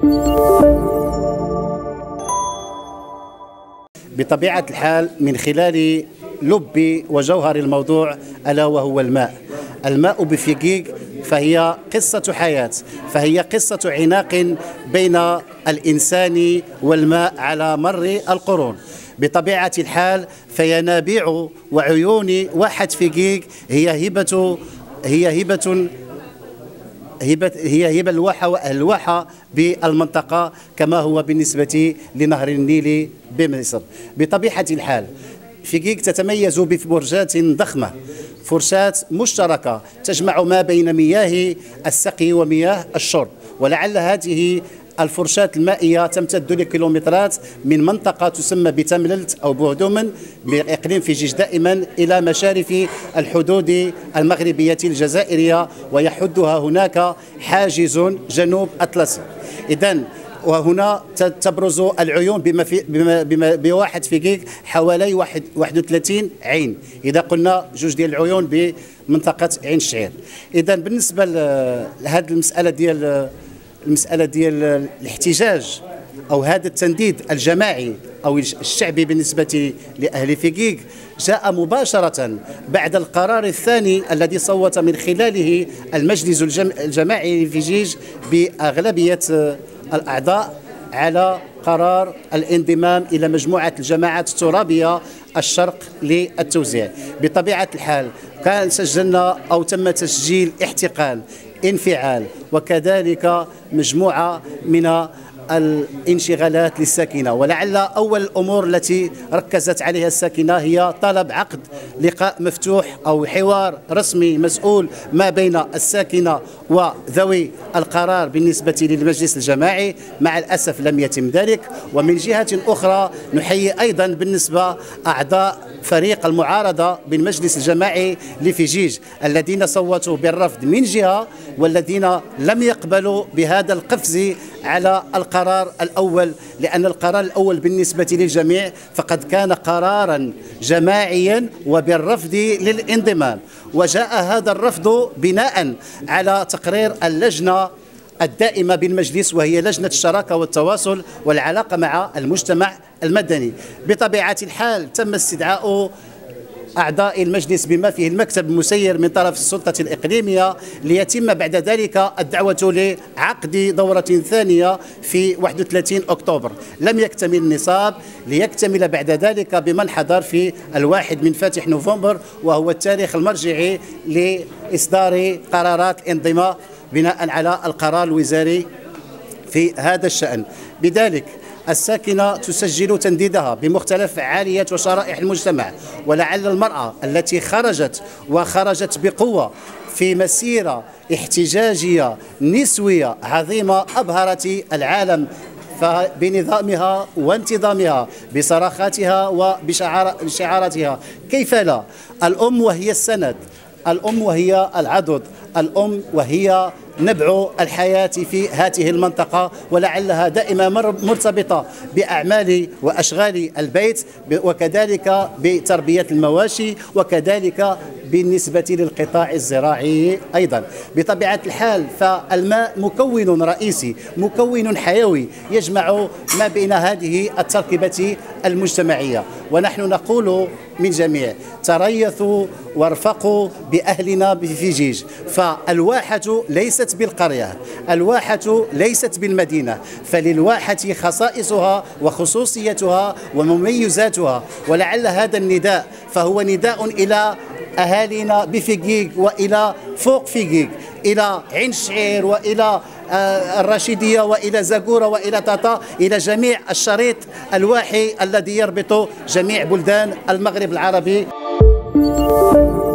بطبيعة الحال من خلال لب وجوهر الموضوع ألا وهو الماء. الماء بفيكيك فهي قصة حياة، فهي قصة عناق بين الإنسان والماء على مر القرون. بطبيعة الحال فينابيع وعيون واحد فيكيك هي هبة الواحة بالمنطقة، كما هو بالنسبة لنهر النيل بمصر. بطبيعة الحال فيكيك تتميز بفرشات ضخمة، فرشات مشتركة تجمع ما بين مياه السقي ومياه الشرب، ولعل هذه الفرشات المائية تمتد لكيلومترات من منطقة تسمى بتمللت أو بوهدومن بإقليم فيجيج دائما إلى مشارف الحدود المغربية الجزائرية، ويحدها هناك حاجز جنوب أطلسي. إذن وهنا تبرز العيون بواحد فيكيك حوالي 31 عين، إذا قلنا جوج ديال العيون بمنطقة عين الشعير. إذا بالنسبة لهذه المسألة ديال الاحتجاج أو هذا التنديد الجماعي أو الشعبي بالنسبة لأهل فيكيك جاء مباشرة بعد القرار الثاني الذي صوت من خلاله المجلس الجماعي لفيجيج بأغلبية الأعضاء على قرار الانضمام إلى مجموعة الجماعات الترابية الشرق للتوزيع. بطبيعة الحال كان سجلنا أو تم تسجيل احتقان، انفعال، وكذلك مجموعة من الانشغالات للساكنة. ولعل أول الأمور التي ركزت عليها الساكنة هي طلب عقد لقاء مفتوح أو حوار رسمي مسؤول ما بين الساكنة وذوي القرار بالنسبة للمجلس الجماعي. مع الأسف لم يتم ذلك. ومن جهة أخرى نحيي أيضا بالنسبة أعضاء فريق المعارضة بالمجلس الجماعي لفيجيج الذين صوتوا بالرفض من جهة، والذين لم يقبلوا بهذا القفز على القرار الأول، لأن القرار الأول بالنسبة للجميع فقد كان قرارا جماعيا وبالرفض للانضمام. وجاء هذا الرفض بناء على تقرير اللجنة الدائمة بالمجلس، وهي لجنة الشراكة والتواصل والعلاقة مع المجتمع المدني. بطبيعة الحال تم استدعاء أعضاء المجلس بما فيه المكتب المسير من طرف السلطة الإقليمية، ليتم بعد ذلك الدعوة لعقد دورة ثانية في 31 أكتوبر. لم يكتمل النصاب، ليكتمل بعد ذلك بمن حضر في 1 من فاتح نوفمبر، وهو التاريخ المرجعي لإصدار قرارات الانضمام بناء على القرار الوزاري في هذا الشأن. بذلك الساكنة تسجل تنديدها بمختلف فعاليات وشرائح المجتمع، ولعل المرأة التي خرجت بقوة في مسيرة احتجاجية نسوية عظيمة أبهرت العالم بنظامها وانتظامها بصراخاتها وبشعاراتها. كيف لا؟ الأم وهي السند، الأم وهي العضد، الأم وهي نبع الحياة في هذه المنطقة، ولعلها دائما مرتبطة بأعمال وأشغال البيت، وكذلك بتربية المواشي، وكذلك بالنسبة للقطاع الزراعي أيضا. بطبيعة الحال فالماء مكون رئيسي، مكون حيوي يجمع ما بين هذه التركيبة المجتمعية. ونحن نقول من جميع تريثوا وارفقوا بأهلنا بفيجيج، فالواحة ليست بالقرية، الواحة ليست بالمدينة، فللواحة خصائصها وخصوصيتها ومميزاتها. ولعل هذا النداء فهو نداء إلى أهالينا بفيكيك وإلى فوق فيكيك، إلى عين الشعير وإلى الرشيدية وإلى زاكورة وإلى طاطا، إلى جميع الشريط الواحي الذي يربط جميع بلدان المغرب العربي.